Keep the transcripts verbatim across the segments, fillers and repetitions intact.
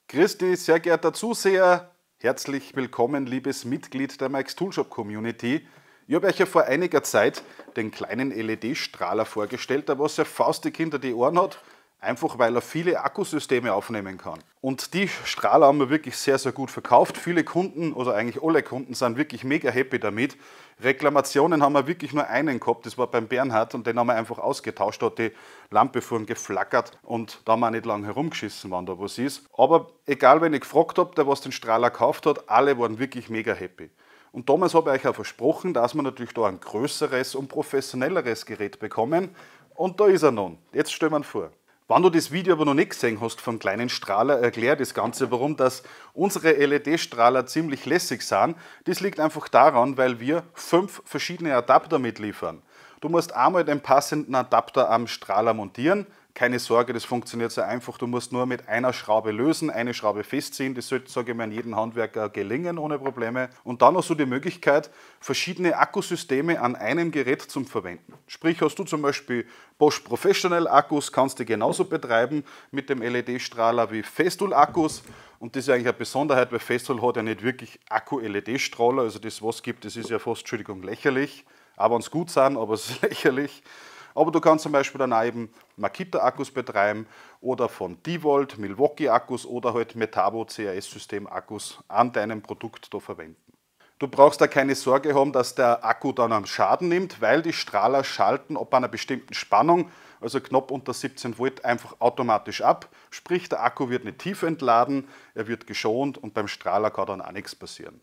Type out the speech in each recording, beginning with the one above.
Grüß dich, sehr geehrter Zuseher, herzlich willkommen, liebes Mitglied der Mike's Toolshop Community. Ich habe euch ja vor einiger Zeit den kleinen L E D-Strahler vorgestellt, der was ja faustig hinter die Ohren hat, einfach weil er viele Akkusysteme aufnehmen kann. Und die Strahler haben wir wirklich sehr, sehr gut verkauft. Viele Kunden, oder eigentlich alle Kunden, sind wirklich mega happy damit. Reklamationen haben wir wirklich nur einen gehabt, das war beim Bernhard, und den haben wir einfach ausgetauscht, da hat die Lampe vorhin geflackert und da haben wir auch nicht lange herumgeschissen, wann da was ist. Aber egal, wenn ich gefragt habe, der was den Strahler gekauft hat, alle waren wirklich mega happy. Und damals habe ich euch auch versprochen, dass wir natürlich da ein größeres und professionelleres Gerät bekommen. Und da ist er nun. Jetzt stellen wir ihn vor. Wenn du das Video aber noch nicht gesehen hast vom kleinen Strahler, erkläre das Ganze, warum das unsere L E D-Strahler ziemlich lässig sind. Das liegt einfach daran, weil wir fünf verschiedene Adapter mitliefern. Du musst einmal den passenden Adapter am Strahler montieren. Keine Sorge, das funktioniert sehr einfach. Du musst nur mit einer Schraube lösen, eine Schraube festziehen. Das sollte, sage ich mal, an jedem Handwerker gelingen ohne Probleme. Und dann hast du die Möglichkeit, verschiedene Akkusysteme an einem Gerät zum Verwenden. Sprich, hast du zum Beispiel Bosch Professional Akkus, kannst du genauso betreiben mit dem L E D-Strahler wie Festool Akkus. Und das ist eigentlich eine Besonderheit, weil Festool hat ja nicht wirklich Akku-L E D-Strahler. Also das, was es gibt, das ist ja fast, Entschuldigung, lächerlich. Auch wenn es gut sind, aber es ist lächerlich. Aber du kannst zum Beispiel dann auch eben Makita-Akkus betreiben oder von DeWalt, Milwaukee-Akkus oder halt Metabo C A S-System-Akkus an deinem Produkt da verwenden. Du brauchst da keine Sorge haben, dass der Akku dann am Schaden nimmt, weil die Strahler schalten ab einer bestimmten Spannung, also knapp unter siebzehn Volt, einfach automatisch ab. Sprich, der Akku wird nicht tief entladen, er wird geschont und beim Strahler kann dann auch nichts passieren.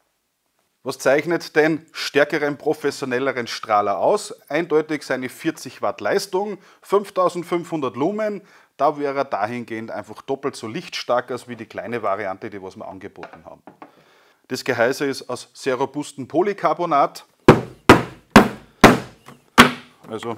Was zeichnet den stärkeren, professionelleren Strahler aus? Eindeutig seine vierzig Watt Leistung, fünftausendfünfhundert Lumen. Da wäre er dahingehend einfach doppelt so lichtstark als wie die kleine Variante, die was wir angeboten haben. Das Gehäuse ist aus sehr robustem Polycarbonat. Also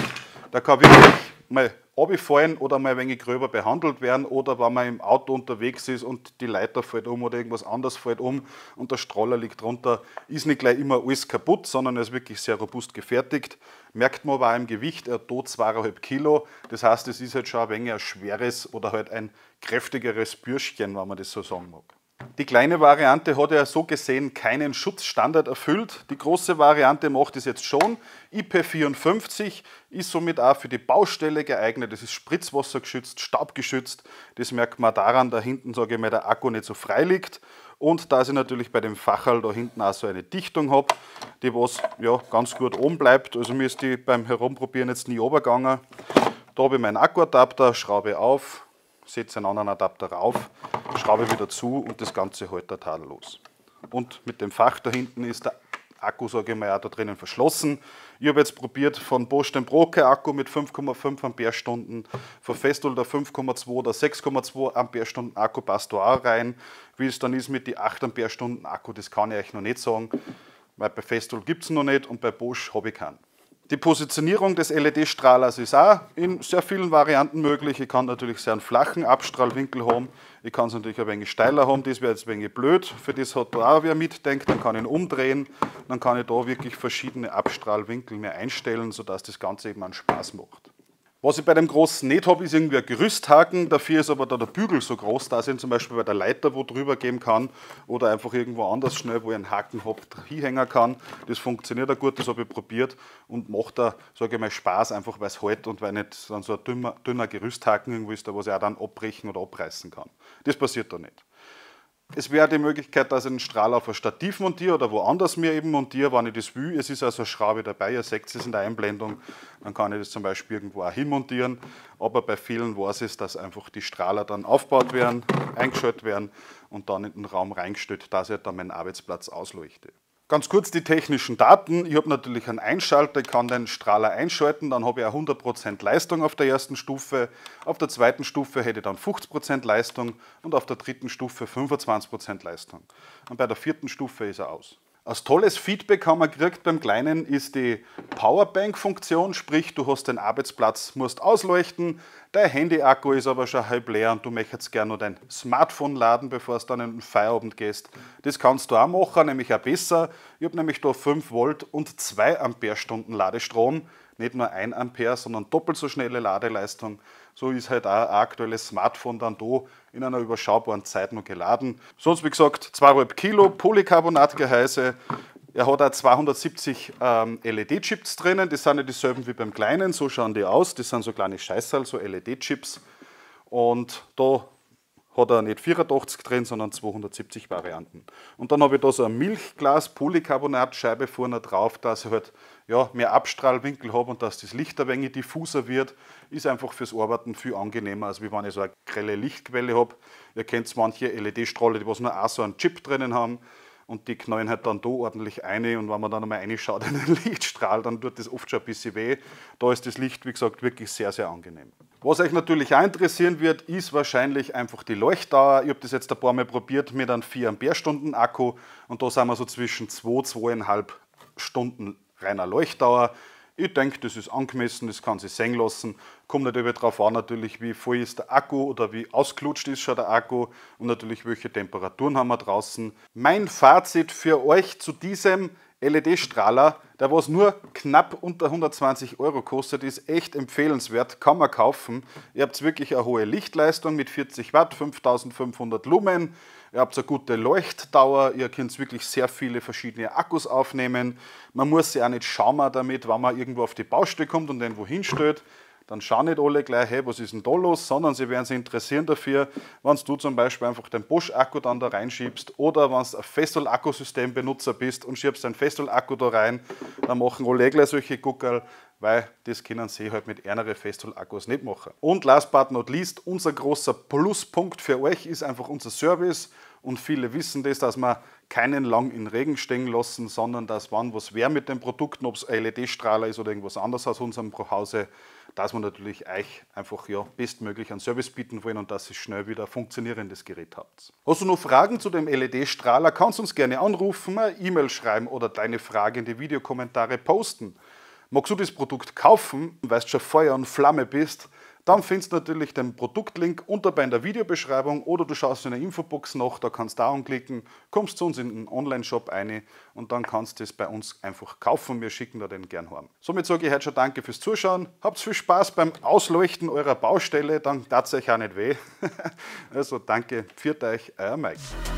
da kann wirklich mal runterfallen oder mal ein wenig gröber behandelt werden, oder wenn man im Auto unterwegs ist und die Leiter fällt um oder irgendwas anderes fällt um und der Strahler liegt drunter, ist nicht gleich immer alles kaputt, sondern er ist wirklich sehr robust gefertigt. Merkt man aber auch im Gewicht, er hat da zweieinhalb Kilo, das heißt, es ist halt schon ein wenig ein schweres oder halt ein kräftigeres Bürschchen, wenn man das so sagen mag. Die kleine Variante hat ja so gesehen keinen Schutzstandard erfüllt. Die große Variante macht es jetzt schon. I P vierundfünfzig ist somit auch für die Baustelle geeignet. Es ist spritzwassergeschützt, staubgeschützt. Das merkt man daran, da hinten, sage ich mal, der Akku nicht so frei liegt. Und dass ich natürlich bei dem Facherl da hinten auch so eine Dichtung habe, die was ja, ganz gut oben bleibt. Also mir ist die beim Herumprobieren jetzt nie runtergegangen. Da habe ich meinen Akkuadapter, schraube auf, setze einen anderen Adapter rauf, schraube wieder zu und das Ganze hält der tadellos. Und mit dem Fach da hinten ist der Akku, sage ich mal, auch da drinnen verschlossen. Ich habe jetzt probiert von Bosch den Broke-Akku mit fünf Komma fünf Ampere-Stunden, von Festool der fünf Komma zwei oder sechs Komma zwei Ampere-Stunden Akku passt da auch rein. Wie es dann ist mit den acht Ampere-Stunden Akku, das kann ich euch noch nicht sagen, weil bei Festool gibt es noch nicht und bei Bosch habe ich keinen. Die Positionierung des L E D-Strahlers ist auch in sehr vielen Varianten möglich. Ich kann natürlich sehr einen flachen Abstrahlwinkel haben. Ich kann es natürlich ein wenig steiler haben, das wäre jetzt ein wenig blöd. Für das hat da auch wer mitdenkt, dann kann ich ihn umdrehen. Dann kann ich da wirklich verschiedene Abstrahlwinkel mehr einstellen, sodass das Ganze eben einen Spaß macht. Was ich bei dem Großen nicht habe, ist irgendwie ein Gerüsthaken. Dafür ist aber da der Bügel so groß, dass ich ihn zum Beispiel bei der Leiter wo drüber geben kann oder einfach irgendwo anders schnell, wo ich einen Haken habe, hinhängen kann. Das funktioniert auch gut, das habe ich probiert und macht da, sage ich mal, Spaß, einfach weil es hält und weil nicht dann so ein dünner, dünner Gerüsthaken irgendwo ist, was ich auch dann abbrechen oder abreißen kann. Das passiert da nicht. Es wäre die Möglichkeit, dass ich einen Strahler auf ein Stativ montiere oder woanders mir eben montiere, wenn ich das will. Es ist also eine Schraube dabei, ihr seht es in der Einblendung. Dann kann ich das zum Beispiel irgendwo auch hinmontieren. Aber bei vielen weiß es, dass einfach die Strahler dann aufgebaut werden, eingeschaltet werden und dann in den Raum reingestellt, dass ich dann meinen Arbeitsplatz ausleuchte. Ganz kurz die technischen Daten. Ich habe natürlich einen Einschalter, ich kann den Strahler einschalten, dann habe ich auch hundert Prozent Leistung auf der ersten Stufe. Auf der zweiten Stufe hätte ich dann fünfzig Prozent Leistung und auf der dritten Stufe fünfundzwanzig Prozent Leistung. Und bei der vierten Stufe ist er aus. Als tolles Feedback haben wir gekriegt beim Kleinen ist die Powerbank-Funktion, sprich du hast den Arbeitsplatz, musst ausleuchten, dein Handy-Akku ist aber schon halb leer und du möchtest gerne noch dein Smartphone laden, bevor du dann in den Feierabend gehst. Das kannst du auch machen, nämlich auch besser. Ich habe nämlich da fünf Volt und zwei Ampere-Stunden Ladestrom, nicht nur ein Ampere, sondern doppelt so schnelle Ladeleistung. So ist halt auch ein aktuelles Smartphone dann da in einer überschaubaren Zeit noch geladen. Sonst wie gesagt zwei Komma fünf Kilo Polycarbonatgehäuse. Er hat auch zweihundertsiebzig ähm, L E D-Chips drinnen, die sind ja dieselben wie beim kleinen, so schauen die aus. Das sind so kleine Scheißerl, so L E D-Chips. Und da hat er nicht vierundachtzig drin, sondern zweihundertsiebzig Varianten. Und dann habe ich da so ein Milchglas Polycarbonatscheibe vorne drauf, dass ich halt ja, mehr Abstrahlwinkel habe und dass das Licht ein wenig diffuser wird. Ist einfach fürs Arbeiten viel angenehmer, als wenn ich so eine grelle Lichtquelle habe. Ihr kennt manche L E D-Strahler, die was nur auch so einen Chip drinnen haben. Und die knallen halt dann da ordentlich rein und wenn man dann einmal reinschaut in den Lichtstrahl, dann tut das oft schon ein bisschen weh. Da ist das Licht, wie gesagt, wirklich sehr, sehr angenehm. Was euch natürlich auch interessieren wird, ist wahrscheinlich einfach die Leuchtdauer. Ich habe das jetzt ein paar Mal probiert mit einem vier Ampere-Stunden Akku und da sind wir so zwischen zwei, zweieinhalb Stunden reiner Leuchtdauer. Ich denke, das ist angemessen, das kann sich sehen lassen. Kommt natürlich darauf an, natürlich, wie voll ist der Akku oder wie ausgelutscht ist schon der Akku und natürlich, welche Temperaturen haben wir draußen. Mein Fazit für euch zu diesem L E D-Strahler, der was nur knapp unter hundertzwanzig Euro kostet, ist echt empfehlenswert, kann man kaufen. Ihr habt wirklich eine hohe Lichtleistung mit vierzig Watt, fünftausendfünfhundert Lumen. Ihr habt eine gute Leuchtdauer, ihr könnt wirklich sehr viele verschiedene Akkus aufnehmen. Man muss sich auch nicht schauen damit, wenn man irgendwo auf die Baustelle kommt und irgendwo hinstellt. Dann schauen nicht alle gleich, hey, was ist denn da los, sondern sie werden sich interessieren dafür, wenn du zum Beispiel einfach den Bosch-Akku dann da reinschiebst oder wenn du ein Festool-Akkusystem-Benutzer bist und schiebst einen Festool-Akku da rein, dann machen alle gleich solche Guckerl, weil das können sie halt mit ärmeren Festool-Akkus nicht machen. Und last but not least, unser großer Pluspunkt für euch ist einfach unser Service. Und viele wissen das, dass wir keinen lang in Regen stehen lassen, sondern dass, wenn was wäre mit den Produkten, ob es L E D-Strahler ist oder irgendwas anderes aus unserem Hause, dass wir natürlich euch einfach ja, bestmöglich einen Service bieten wollen und dass ihr schnell wieder ein funktionierendes Gerät habt. Hast du noch Fragen zu dem L E D-Strahler, kannst du uns gerne anrufen, eine E-Mail schreiben oder deine Frage in die Videokommentare posten. Magst du das Produkt kaufen, weil du schon Feuer und Flamme bist, dann findest du natürlich den Produktlink unter in der Videobeschreibung oder du schaust in der Infobox nach, da kannst du da anklicken, kommst zu uns in den Online-Shop rein und dann kannst du das bei uns einfach kaufen. Wir schicken da den gern heim. Somit sage ich heute schon danke fürs Zuschauen. Habt viel Spaß beim Ausleuchten eurer Baustelle, dann tat es euch auch nicht weh. Also danke, pfiat euch, euer Mike.